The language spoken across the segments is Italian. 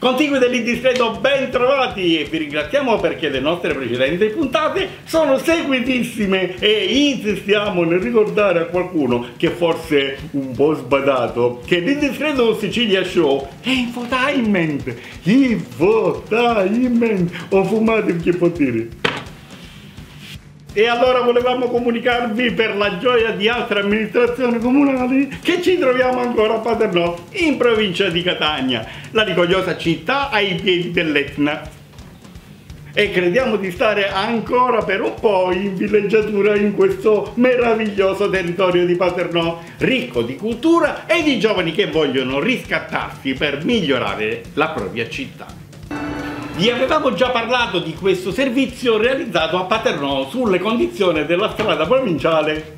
Contigui dell'Indiscreto, ben trovati, e vi ringraziamo perché le nostre precedenti puntate sono seguitissime e insistiamo nel ricordare a qualcuno che forse un po' sbadato che l'Indiscreto Sicilia Show è infotainment. Ho fumato il chipottini. E allora volevamo comunicarvi per la gioia di altre amministrazioni comunali che ci troviamo ancora a Paternò, in provincia di Catania, la rigogliosa città ai piedi dell'Etna. E crediamo di stare ancora per un po' in villeggiatura in questo meraviglioso territorio di Paternò, ricco di cultura e di giovani che vogliono riscattarsi per migliorare la propria città. Vi avevamo già parlato di questo servizio realizzato a Paternò sulle condizioni della strada provinciale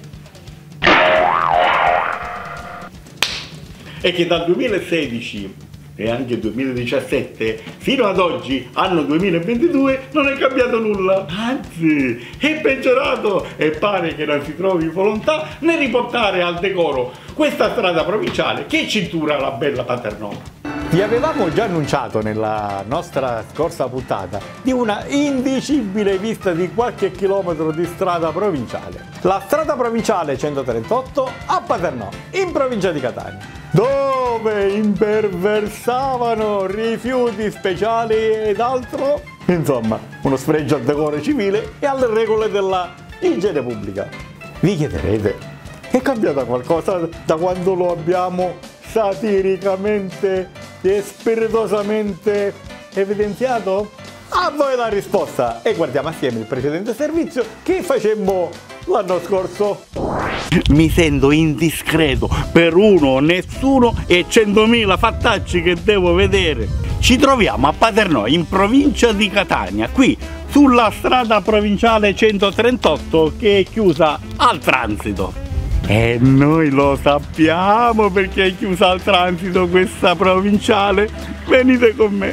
e che dal 2016 e anche 2017 fino ad oggi, anno 2022, non è cambiato nulla, anzi è peggiorato e pare che non si trovi volontà nel riportare al decoro questa strada provinciale che cintura la bella Paternò. Vi avevamo già annunciato nella nostra scorsa puntata di una indicibile vista di qualche chilometro di strada provinciale. La strada provinciale 138 a Paternò, in provincia di Catania, dove imperversavano rifiuti speciali ed altro. Insomma, uno sfregio al decoro civile e alle regole della igiene pubblica. Vi chiederete, è cambiata qualcosa da quando lo abbiamo satiricamente e spiritosamente evidenziato? A voi la risposta e guardiamo assieme il precedente servizio che facemmo l'anno scorso. Mi sento indiscreto per uno, nessuno e 100.000 fattacci che devo vedere. Ci troviamo a Paternò, in provincia di Catania, qui sulla strada provinciale 138 che è chiusa al transito. E noi lo sappiamo perché è chiusa al transito questa provinciale. Venite con me.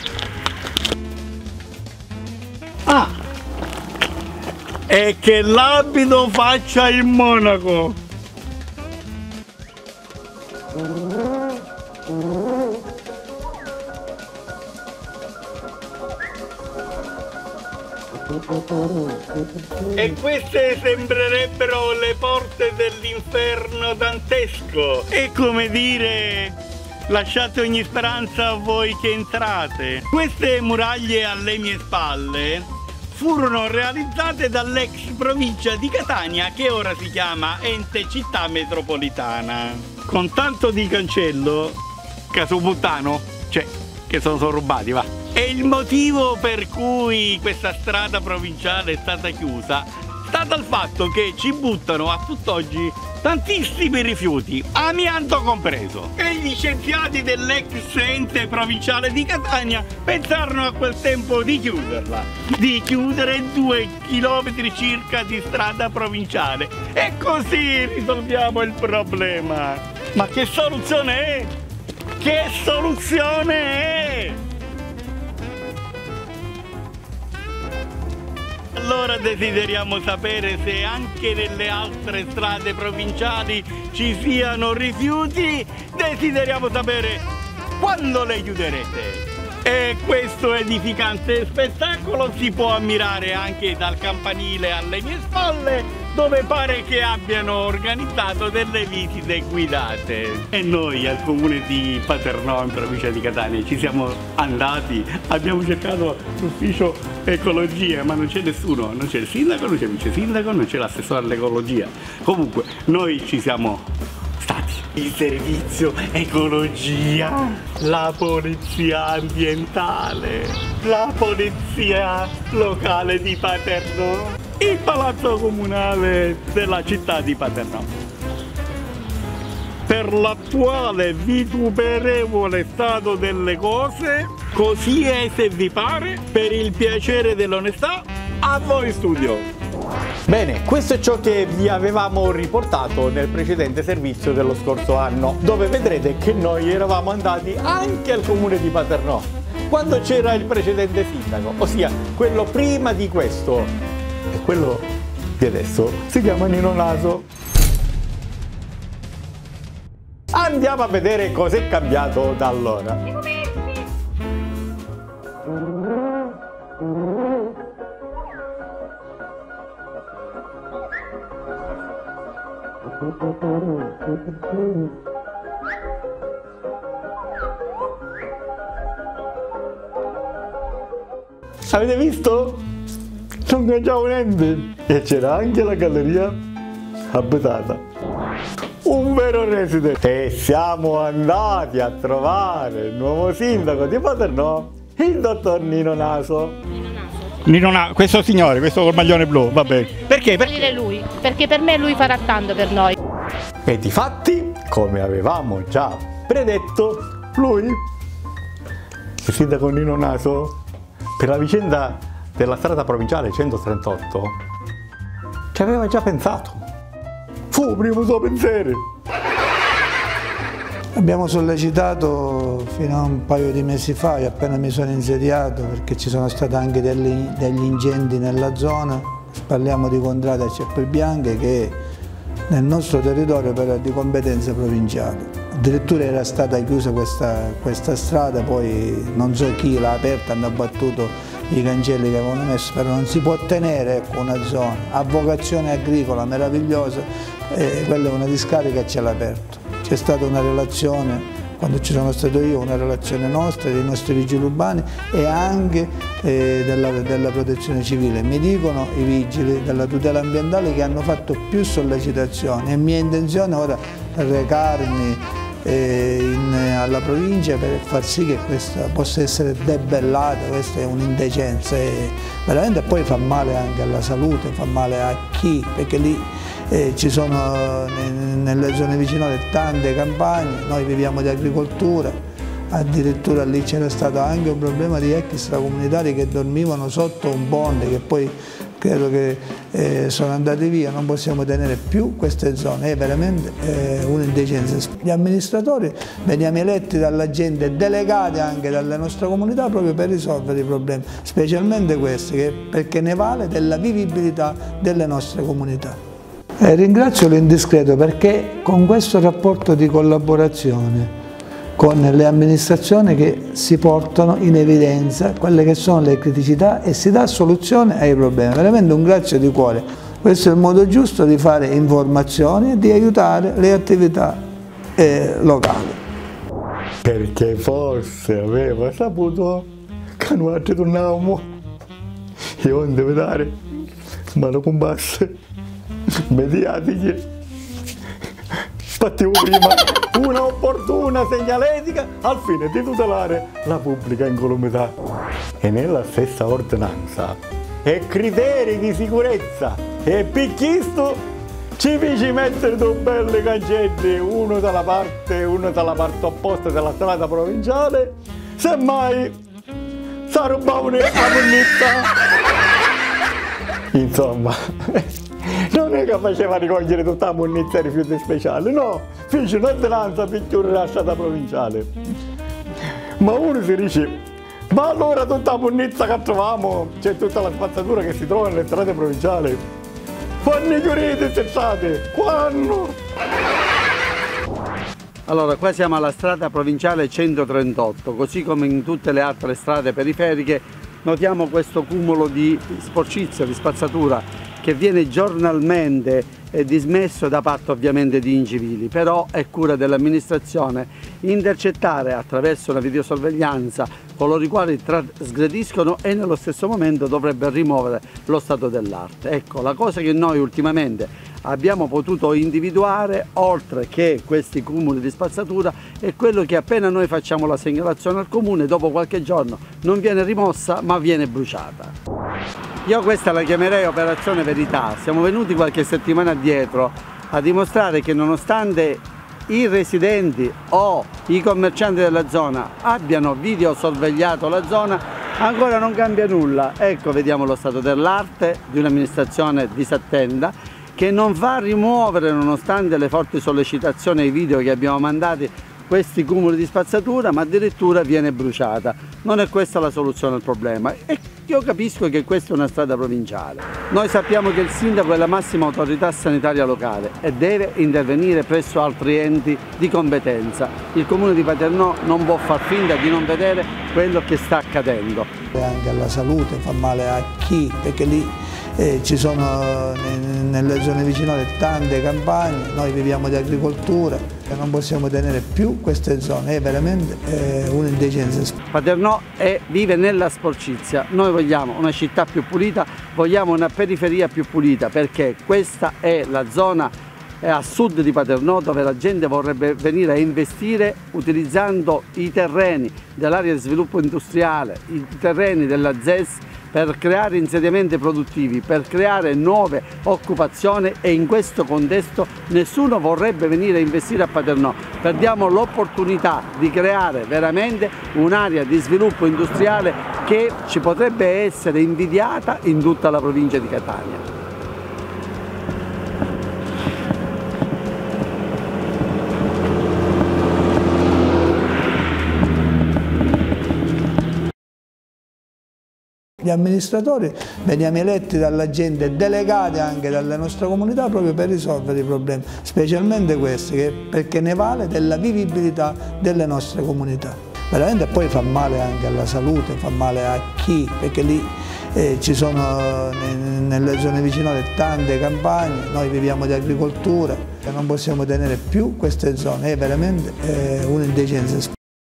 Ah! E che l'abito faccia il monaco. E queste sembrerebbero le porte dell'inferno dantesco. È come dire, lasciate ogni speranza a voi che entrate. Queste muraglie alle mie spalle furono realizzate dall'ex provincia di Catania, che ora si chiama Ente Città Metropolitana. Con tanto di cancello, caso puttano, cioè che sono rubati, va. E il motivo per cui questa strada provinciale è stata chiusa sta dal fatto che ci buttano a tutt'oggi tantissimi rifiuti, amianto compreso. E gli scienziati dell'ex ente provinciale di Catania pensarono a quel tempo di chiuderla, di chiudere 2 chilometri circa di strada provinciale. E così risolviamo il problema. Ma che soluzione è? Che soluzione è? Allora desideriamo sapere se anche nelle altre strade provinciali ci siano rifiuti, desideriamo sapere quando le chiuderete. E questo edificante spettacolo si può ammirare anche dal campanile alle mie spalle, dove pare che abbiano organizzato delle visite guidate. E noi al comune di Paternò, in provincia di Catania, ci siamo andati, abbiamo cercato l'ufficio ecologia, ma non c'è nessuno, non c'è il sindaco, non c'è il vice sindaco, non c'è l'assessore all'ecologia. Comunque noi ci siamo stati. Il servizio ecologia, la polizia ambientale, la polizia locale di Paternò, il palazzo comunale della città di Paternò. Per l'attuale vituperevole stato delle cose, così è se vi pare, per il piacere dell'onestà, a voi studio. Bene, questo è ciò che vi avevamo riportato nel precedente servizio dello scorso anno, dove vedrete che noi eravamo andati anche al comune di Paternò, quando c'era il precedente sindaco, ossia quello prima di questo, e quello di adesso si chiama Nino Naso. Andiamo a vedere cos'è cambiato da allora. Avete visto? Non mangiavo niente e c'era anche la galleria abitata. Un vero resident. E siamo andati a trovare il nuovo sindaco di Paternò, il dottor Nino Naso. Questo signore, questo col maglione blu, va bene. Perché? Perché per me lui farà tanto per noi. E difatti, come avevamo già predetto, lui, il sindaco Nino Naso, per la vicenda della strada provinciale 138, ci aveva già pensato. Fu il primo suo pensiero. Abbiamo sollecitato fino a un paio di mesi fa, io appena mi sono insediato, perché ci sono stati anche degli incendi nella zona. Parliamo di contrada a Ceppibianche che nel nostro territorio però è di competenza provinciale. Addirittura era stata chiusa questa strada, poi non so chi l'ha aperta, hanno abbattuto i cancelli che avevano messo, però non si può tenere, ecco, una zona a vocazione agricola meravigliosa, quella è una discarica e ce l'ha aperto. C'è stata una relazione, quando ci sono stato io, una relazione nostra, dei nostri vigili urbani e anche della protezione civile. Mi dicono i vigili della tutela ambientale che hanno fatto più sollecitazioni e mia intenzione ora è recarmi alla provincia per far sì che questa possa essere debellata. Questa è un'indecenza e veramente poi fa male anche alla salute, fa male a chi, perché lì ci sono nelle zone vicine tante campagne, noi viviamo di agricoltura, addirittura lì c'era stato anche un problema di extracomunitari che dormivano sotto un ponte che poi credo che sono andati via, non possiamo tenere più queste zone, è veramente un'indecenza. Gli amministratori veniamo eletti dalla gente, delegati anche dalle nostre comunità proprio per risolvere i problemi, specialmente questi, perché ne vale della vivibilità delle nostre comunità. Ringrazio l'Indiscreto perché con questo rapporto di collaborazione con le amministrazioni che si portano in evidenza quelle che sono le criticità e si dà soluzione ai problemi. Veramente un grazie di cuore. Questo è il modo giusto di fare informazioni e di aiutare le attività locali. Perché forse aveva saputo che noi tornavamo e onde vedere mano combasse mediatiche. Partiamo prima una opportuna segnaletica al fine di tutelare la pubblica incolumità. E nella stessa ordinanza e criteri di sicurezza e picchisto ci feci mettere due belli cancelli, uno dalla parte opposta della strada provinciale, semmai si rubavano la munnizza. Insomma, non è che faceva ricogliere tutta la munnizia e rifiuti speciali, no, fece un'ordinanza per chiudere la strada provinciale. Ma uno si dice, ma allora tutta la munnizia che troviamo, c'è tutta la spazzatura che si trova nelle strade provinciali, quando chiudete queste strade? Quando? Allora, qua siamo alla strada provinciale 138, così come in tutte le altre strade periferiche notiamo questo cumulo di sporcizia, di spazzatura che viene giornalmente dismesso da parte ovviamente di incivili, però è cura dell'amministrazione intercettare attraverso una videosorveglianza coloro i quali trasgrediscono e nello stesso momento dovrebbe rimuovere lo stato dell'arte. Ecco, la cosa che noi ultimamente abbiamo potuto individuare, oltre che questi cumuli di spazzatura, è quello che appena noi facciamo la segnalazione al comune, dopo qualche giorno non viene rimossa ma viene bruciata. Io questa la chiamerei operazione verità. Siamo venuti qualche settimana addietro a dimostrare che nonostante i residenti o i commercianti della zona abbiano videosorvegliato la zona, ancora non cambia nulla. Ecco, vediamo lo stato dell'arte di un'amministrazione disattenta che non fa rimuovere, nonostante le forti sollecitazioni ai video che abbiamo mandati, questi cumuli di spazzatura, ma addirittura viene bruciata. Non è questa la soluzione al problema. Io capisco che questa è una strada provinciale. Noi sappiamo che il sindaco è la massima autorità sanitaria locale e deve intervenire presso altri enti di competenza. Il comune di Paternò non può far finta di non vedere quello che sta accadendo. Anche alla salute, fa male a chi, perché lì ci sono nelle zone vicinali tante campagne, noi viviamo di agricoltura e non possiamo tenere più queste zone, è veramente un'indecenza. Paternò vive nella sporcizia, noi vogliamo una città più pulita, vogliamo una periferia più pulita, perché questa è la zona a sud di Paternò dove la gente vorrebbe venire a investire utilizzando i terreni dell'area di sviluppo industriale, i terreni della ZES, per creare insediamenti produttivi, per creare nuove occupazioni, e in questo contesto nessuno vorrebbe venire a investire a Paternò. Perdiamo l'opportunità di creare veramente un'area di sviluppo industriale che ci potrebbe essere invidiata in tutta la provincia di Catania. Gli amministratori veniamo eletti dalla gente, delegati anche dalle nostre comunità proprio per risolvere i problemi, specialmente questi, perché ne vale della vivibilità delle nostre comunità. Veramente poi fa male anche alla salute, fa male a chi, perché lì ci sono nelle zone vicinali tante campagne, noi viviamo di agricoltura e non possiamo tenere più queste zone, è veramente un'indecenza.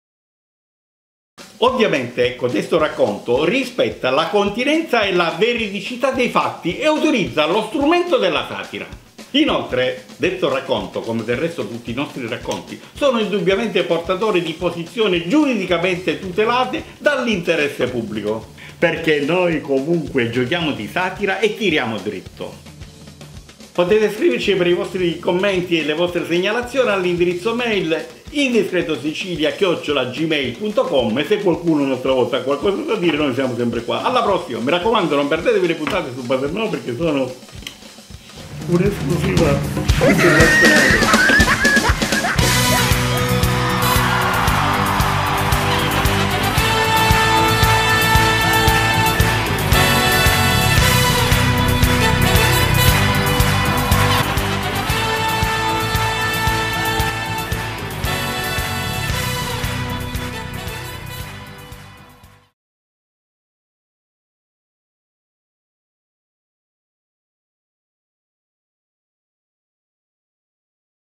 Ovviamente questo racconto rispetta la continenza e la veridicità dei fatti e autorizza lo strumento della satira. Inoltre, detto racconto, come del resto tutti i nostri racconti, sono indubbiamente portatori di posizioni giuridicamente tutelate dall'interesse pubblico, perché noi comunque giochiamo di satira e tiriamo dritto. Potete scriverci per i vostri commenti e le vostre segnalazioni all'indirizzo mail indiscretosicilia@gmail.com, e se qualcuno un'altra volta ha qualcosa da dire noi siamo sempre qua. Alla prossima, mi raccomando, non perdetevi le puntate su Paternò perché sono un'esclusiva internazionale.